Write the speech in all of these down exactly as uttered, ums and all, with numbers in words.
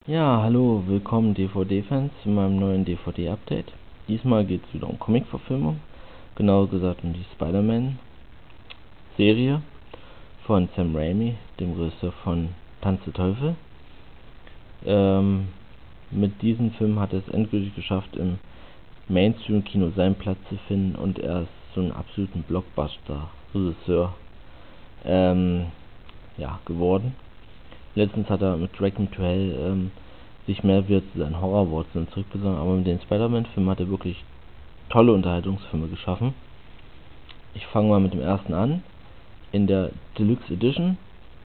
Ja, hallo, willkommen D V D-Fans zu meinem neuen D V D-Update. Diesmal geht es wieder um Comic-Verfilmung, genauer gesagt um die Spider-Man-Serie von Sam Raimi, dem Regisseur von Tanz der Teufel. Ähm, mit diesem Film hat er es endgültig geschafft, im Mainstream-Kino seinen Platz zu finden, und er ist so ein absoluten Blockbuster-Regisseur ähm, ja, geworden. Letztens hat er mit Drag Me to Hell ähm, sich mehr wieder zu seinen Horrorwurzeln zurückbesonnen, aber mit den Spider-Man-Filmen hat er wirklich tolle Unterhaltungsfilme geschaffen. Ich fange mal mit dem ersten an. In der Deluxe Edition,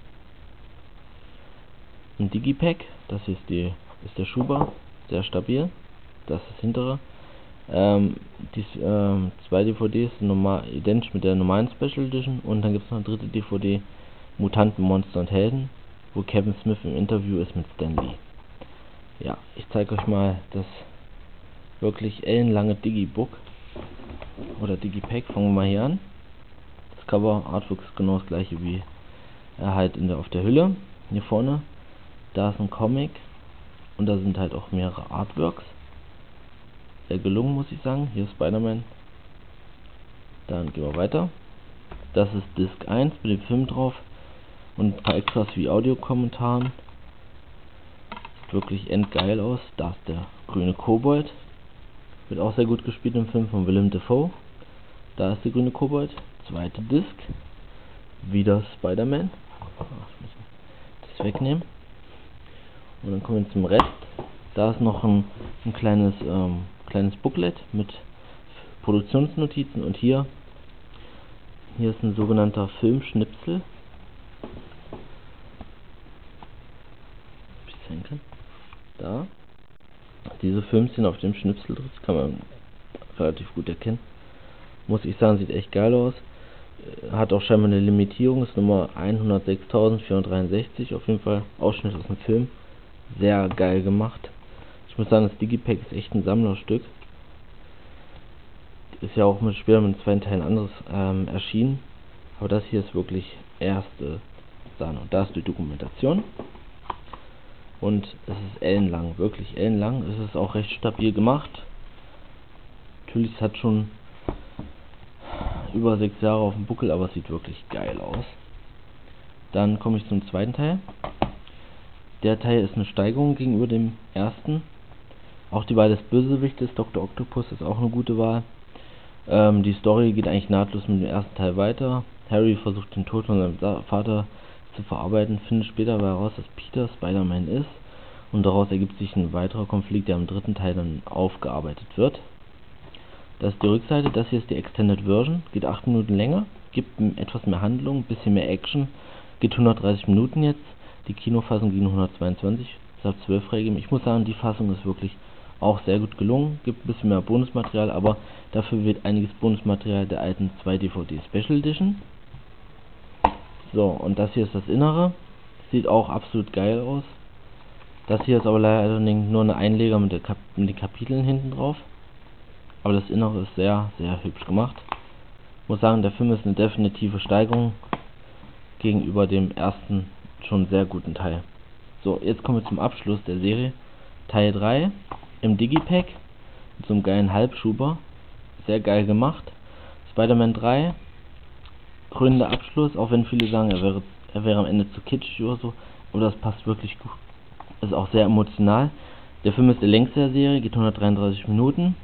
ein Digipack, das hier ist, die, ist der Schuber, sehr stabil, das ist das hintere. Ähm, die ähm, zwei D V Ds sind normal, identisch mit der normalen Special Edition, und dann gibt es noch eine dritte D V D, Mutanten, Monster und Helden, wo Kevin Smith im Interview ist mit Stan Lee. Ja, ich zeige euch mal das wirklich ellenlange Digibook oder Digipack. Fangen wir mal hier an. Das Cover Artwork ist genau das gleiche wie er halt in der, auf der Hülle. Hier vorne, da ist ein Comic und da sind halt auch mehrere Artworks. Sehr gelungen, muss ich sagen. Hier ist Spider-Man. Dann gehen wir weiter. Das ist Disc eins mit dem Film drauf und ein paar Extras wie Audiokommentaren. Sieht wirklich endgeil aus. Da ist der grüne Kobold. Wird auch sehr gut gespielt im Film von Willem Dafoe. Da ist der grüne Kobold. Zweite Disc. Wieder Spider-Man. Ich muss das wegnehmen. Und dann kommen wir zum Rest. Da ist noch ein, ein kleines, ähm, kleines Booklet mit Produktionsnotizen, und hier hier ist ein sogenannter Filmschnipsel. Ob ich zeigen kann. Da. Diese Filmszene auf dem Schnipsel, das kann man relativ gut erkennen. Muss ich sagen, sieht echt geil aus. Hat auch scheinbar eine Limitierung, ist Nummer hundertsechstausendvierhundertdreiundsechzig, auf jeden Fall Ausschnitt aus dem Film. Sehr geil gemacht. Ich muss sagen, das Digipack ist echt ein Sammlerstück. Ist ja auch mit später mit zwei Teilen anderes ähm, erschienen. Aber das hier ist wirklich erste Sahne. Und da ist die Dokumentation. Und es ist ellenlang, wirklich ellenlang. Es ist auch recht stabil gemacht. Natürlich, es hat schon über sechs Jahre auf dem Buckel, aber es sieht wirklich geil aus. Dann komme ich zum zweiten Teil. Der Teil ist eine Steigerung gegenüber dem ersten. Auch die Wahl des Bösewichtes, Doktor Octopus, ist auch eine gute Wahl. Ähm, die Story geht eigentlich nahtlos mit dem ersten Teil weiter. Harry versucht den Tod von seinem Vater zu verarbeiten, findet später aber heraus, dass Peter Spider-Man ist, und daraus ergibt sich ein weiterer Konflikt, der im dritten Teil dann aufgearbeitet wird. Das ist die Rückseite, das hier ist die Extended Version, geht acht Minuten länger, gibt etwas mehr Handlung, ein bisschen mehr Action, geht hundertdreißig Minuten jetzt. Die Kinofassung ging hundertzweiundzwanzig, ist ab zwölf freigegeben. Ich muss sagen, die Fassung ist wirklich auch sehr gut gelungen, gibt ein bisschen mehr Bonusmaterial, aber dafür wird einiges Bonusmaterial der alten zwei D V D Special Edition. So, und das hier ist das Innere, sieht auch absolut geil aus. Das hier ist aber leider nur eine Einleger mit, der Kap mit den Kapiteln hinten drauf, aber das Innere ist sehr, sehr hübsch gemacht. Ich muss sagen, der Film ist eine definitive Steigerung gegenüber dem ersten schon sehr guten Teil. So, jetzt kommen wir zum Abschluss der Serie. Teil drei im Digipack mit so einem geilen Halbschuber. Sehr geil gemacht. Spider-Man drei, krönender Abschluss, auch wenn viele sagen, er wäre, er wäre am Ende zu kitschig oder so. Aber das passt wirklich gut. Ist auch sehr emotional. Der Film ist der längste der Serie, geht hundertdreiunddreißig Minuten.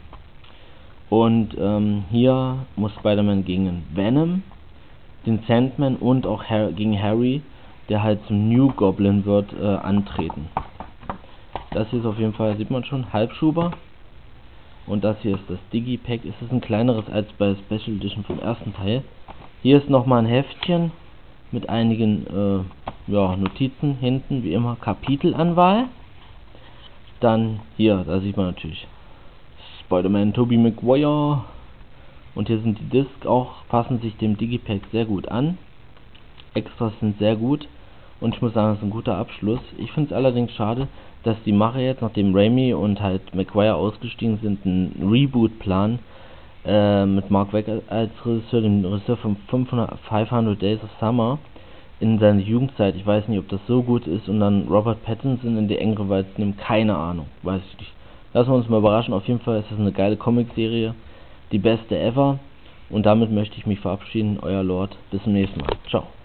Und ähm, hier muss Spider-Man gegen Venom, den Sandman und auch Har gegen Harry, der halt zum New Goblin wird, äh, antreten. Das hier ist auf jeden Fall, sieht man schon, Halbschuber. Und das hier ist das Digipack. Es ist ein kleineres als bei der Special Edition vom ersten Teil. Hier ist nochmal ein Heftchen mit einigen äh, ja, Notizen hinten, wie immer Kapitelanwahl. Dann hier, da sieht man natürlich Spider-Man Tobey Maguire. Und hier sind die Discs auch, passen sich dem Digipack sehr gut an. Extras sind sehr gut. Und ich muss sagen, das ist ein guter Abschluss. Ich finde es allerdings schade, dass die Macher jetzt, nachdem Raimi und halt Maguire ausgestiegen sind, einen Reboot-Plan äh, mit Mark Waid als Regisseur, dem Regisseur von fünfhundert Days of Summer, in seiner Jugendzeit. Ich weiß nicht, ob das so gut ist. Und dann Robert Pattinson in die Angry Birds nimmt, keine Ahnung, weiß ich nicht. Lassen wir uns mal überraschen. Auf jeden Fall ist das eine geile Comicserie, die beste ever. Und damit möchte ich mich verabschieden, euer Lord. Bis zum nächsten Mal. Ciao.